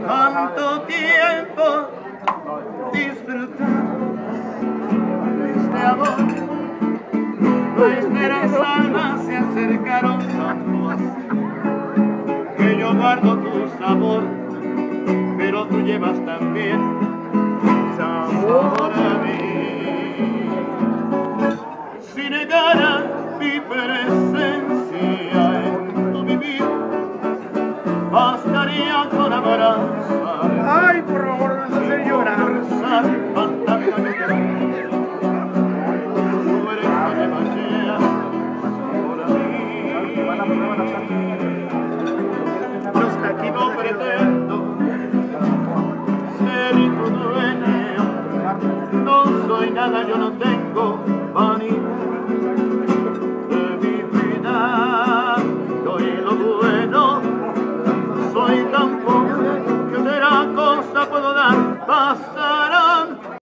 tanto tiempo disfrutando este amor. Nuestras almas se acercaron tanto así que yo guardo tu sabor, pero tú llevas también sabor a mí. Si negara mi presencia en tu vivir, bastaría con abrazar. Ay, por favor, no vas a hacer llorar. Tú eres la machea por mí. No está aquí, no pretendo ser tu dueño. No soy nada, yo no tengo